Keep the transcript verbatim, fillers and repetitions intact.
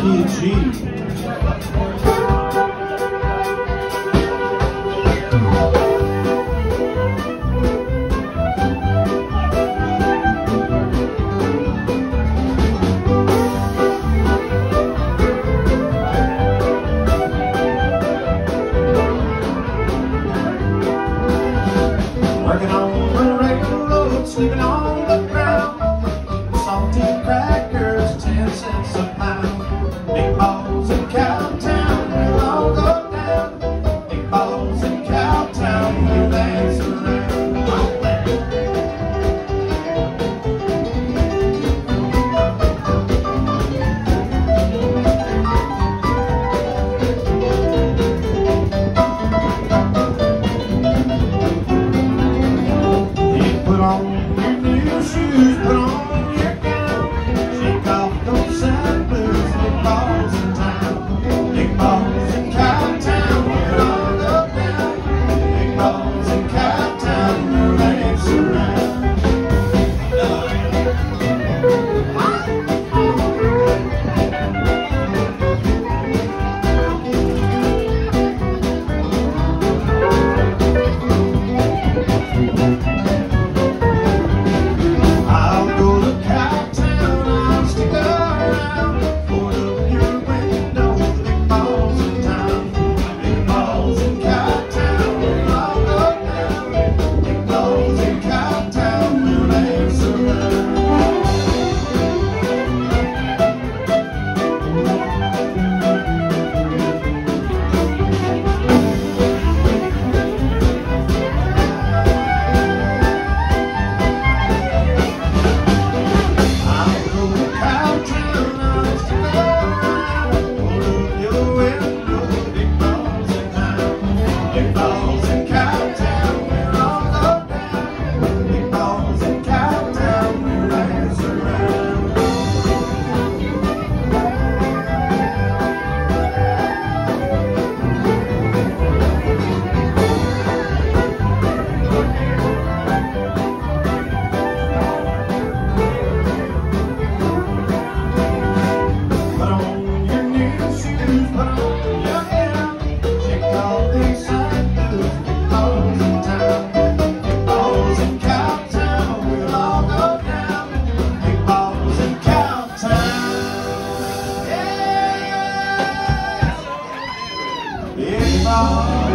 Kenny G. Working on the railroad, sleeping on the ground, salty crackers, ten cents a pound. Big balls in Cowtown, we'll all go down. Big balls in Cowtown, we'll dance around. Put on your new shoes, put on your gown, shake off those sad blues, big balls in town, big balls in Cowtown, we'll all go down, big balls in Cowtown, we'll dance around. Big balls.